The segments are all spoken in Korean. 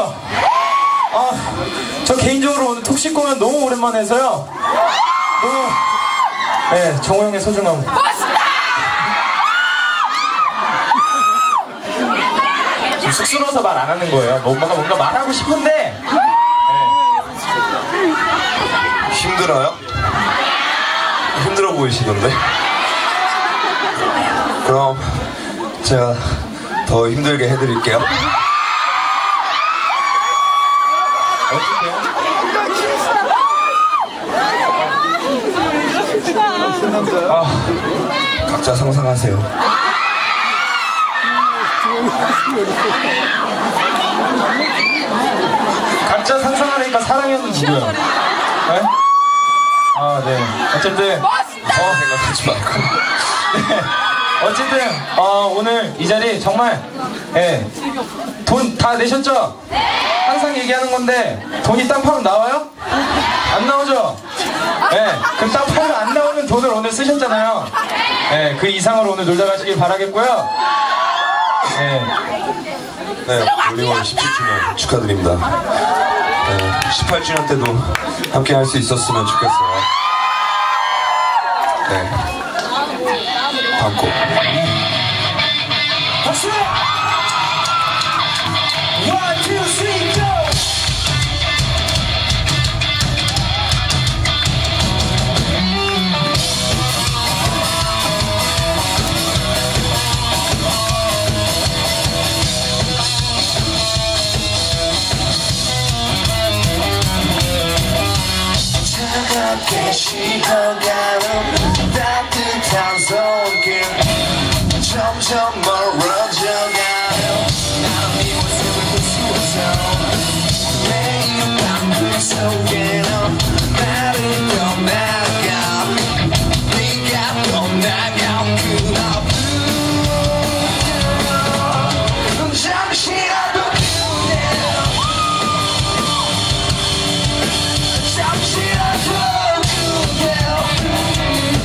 안녕하세요. 저 개인적으로 오늘 톡식 공연 너무 오랜만에 해서요. 너무, 네, 정호 형의 소중함. 좀 쑥스러워서 말 안 하는 거예요. 뭔가 말하고 싶은데. 네. 힘들어요? 힘들어 보이시던데? 그럼 제가 더 힘들게 해드릴게요. 각자 상상하세요. 각자 상상하니까 사랑이었는 누구야? 네? 네. 어쨌든 생각하지 말고. 네. 어쨌든 오늘 이 자리 정말 돈 다 내셨죠? 항상 얘기하는 건데 돈이 땅 파면 나와요? 안 나오죠? 그 땅 팔면 안 나오는 돈을 오늘 쓰셨잖아요. 그 이상으로 오늘 놀다 가시길 바라겠고요. 네, 올리원 17주년 축하드립니다. 18주년 때도 함께 할 수 있었으면 좋겠어요. 네, 다음 곡. 박수! 1, 2, 3, go! 차갑게 식어가는 따뜻한 손길 점점 멀어져가요. 나는 네 모습을 볼 수 없어. 매일 밤 그 속에는 나를 떠나가 네가 떠나가 그날 잠시라도 잠시라도 그대로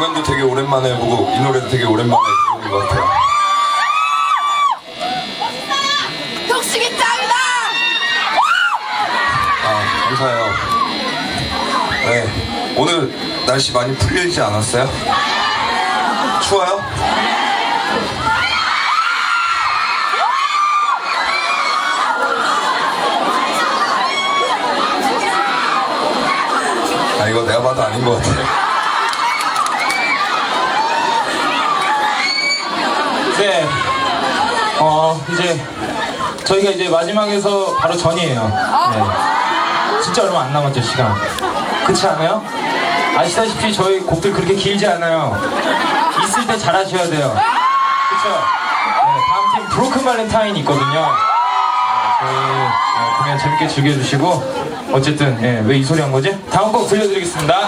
공연도 되게 오랜만에 보고 이 노래도 되게 오랜만에 부르는 것 같아요. 욕심이 짱이다! 아, 감사해요. 네, 오늘 날씨 많이 풀리지 않았어요? 추워요? 아, 이거 내가 봐도 아닌 것 같아. 네. 이제 저희가 이제 마지막에서 바로 전이에요. 네. 진짜 얼마 안 남았죠, 시간. 그렇지 않아요? 아시다시피 저희 곡들 그렇게 길지 않아요. 있을 때 잘하셔야 돼요. 그쵸? 네, 다음 팀 브로큰 발렌타인 있거든요. 네, 저희 공연 재밌게 즐겨주시고 어쨌든 왜 이 소리 한 거지? 다음 곡 들려드리겠습니다.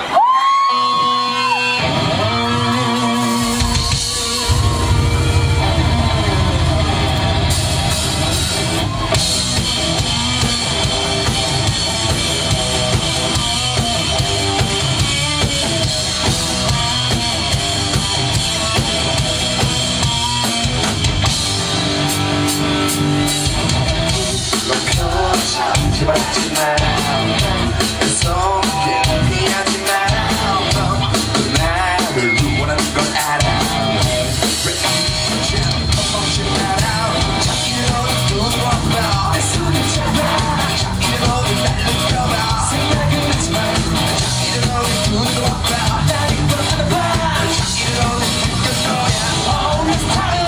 잡지 마라 속에 피하지 마라 나를 원하는 건 알아 멈추지 마라 자기로 눈을 와봐 내 손을 잡아 자기로 날 느껴봐 생각은 하지 마 자기로 눈을 와봐 날 이끌어봐 자기로 느낄 거야 Always time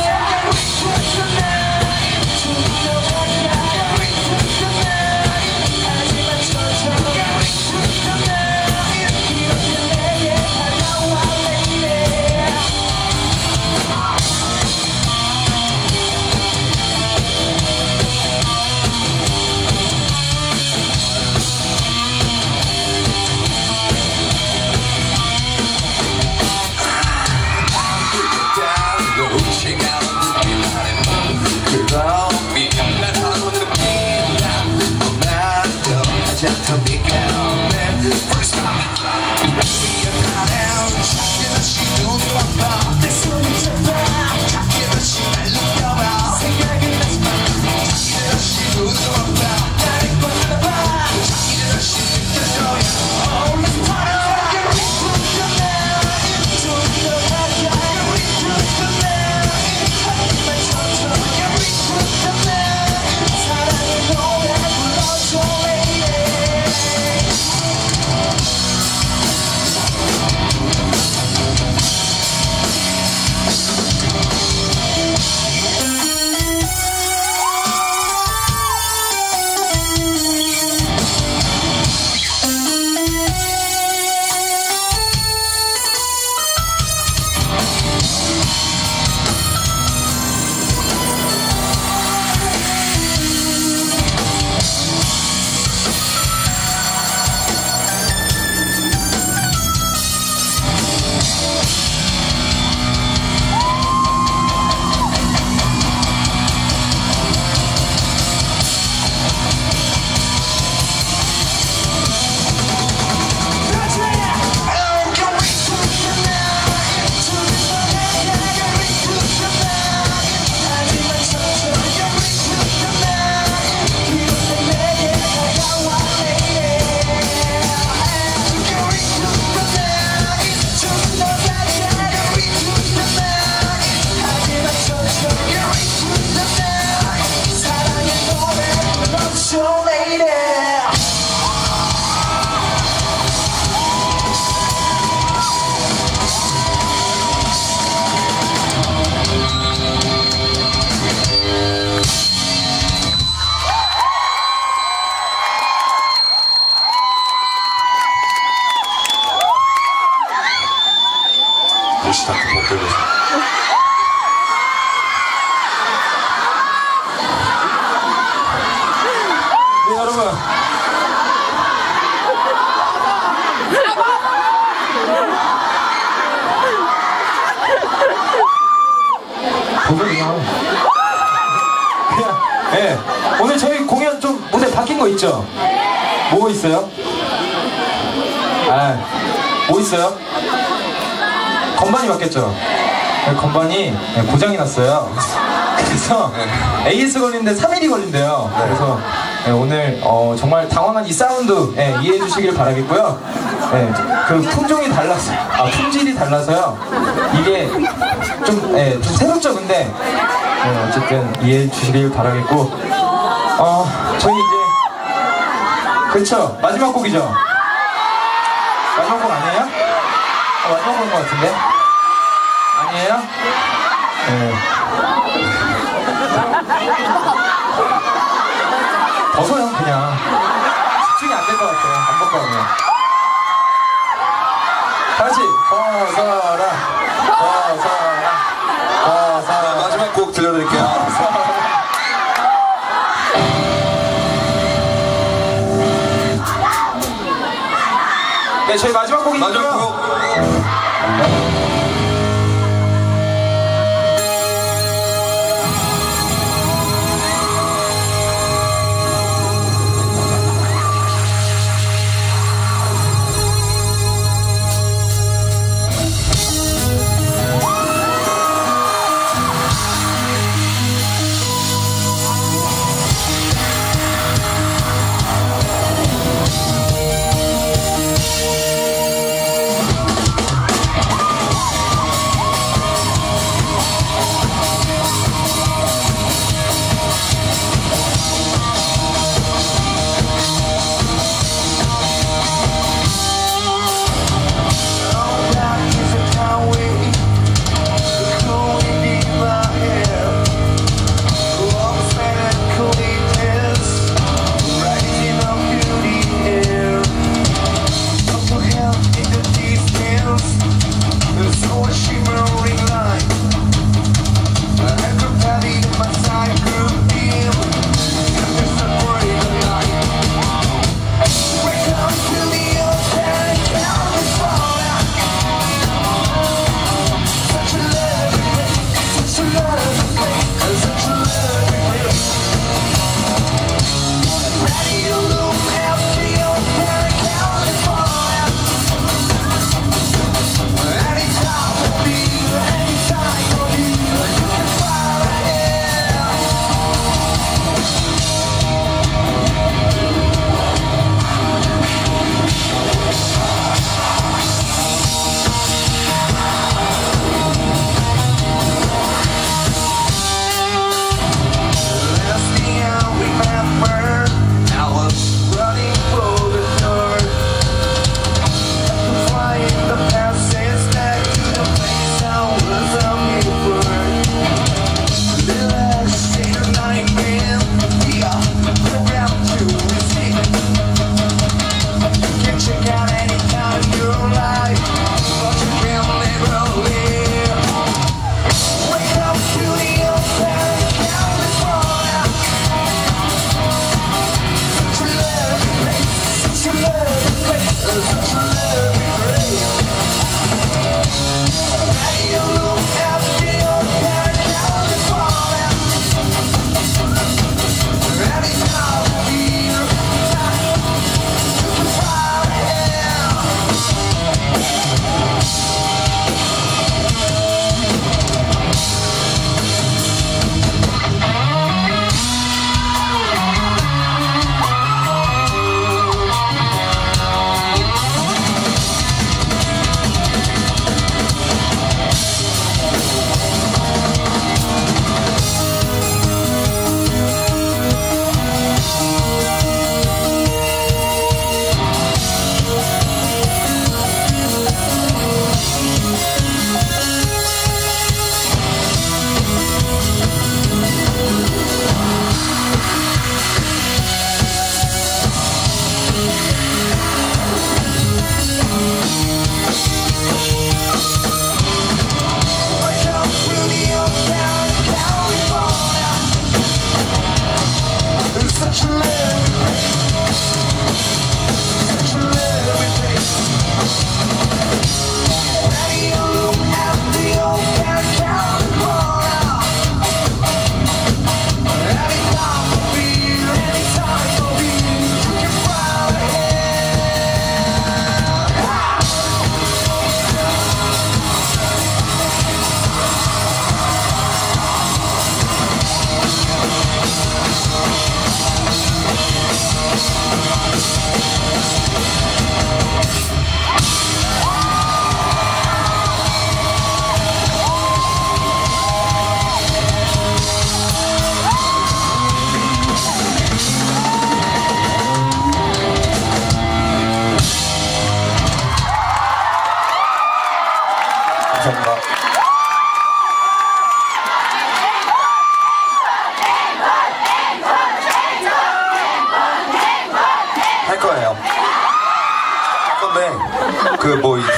도시락 못 들고 네, 여러분. 그냥, 오늘 저희 공연 좀 무대 바뀐 거 있죠? 뭐 있어요? 뭐 있어요? 건반이 바뀌었죠. 건반이 고장이 났어요. 그래서 AS 걸리는데 3일이 걸린대요. 그래서 오늘 정말 당황한 이 사운드 이해해 주시길 바라겠고요. 그 품종이 달라서 품질이 달라서요. 이게 좀 새롭죠. 근데 어쨌든 이해해 주시길 바라겠고 저희 이제 그쵸 마지막 곡이죠. 마지막 곡 아니에요? 마지막 곡인 것 같은데 아니에요? 네. 벗어요 그냥 집중이 안 될 것 같아요. 안 벗고 하면 다시 벗어라 마지막 곡 들려드릴게요. 네 저희 마지막 곡이니까요. 마지막 곡.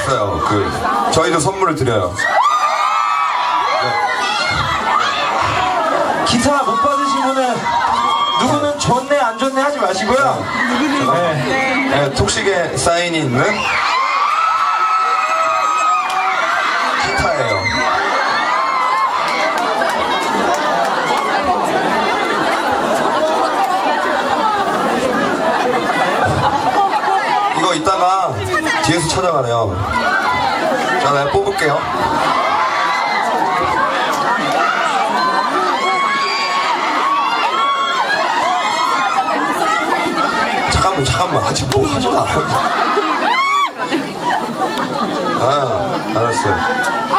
알았어요. 저희도 선물을 드려요. 기타 못 받으신 분은 누구는 좋네 안 좋네 하지 마시고요. 네. 톡식에 사인이 있는 기타예요. 이거 이따가 뒤에서 찾아가네요. 자, 내가 뽑을게요. 잠깐만 아직 뭐 하지도 않았는데. 아, 알았어요.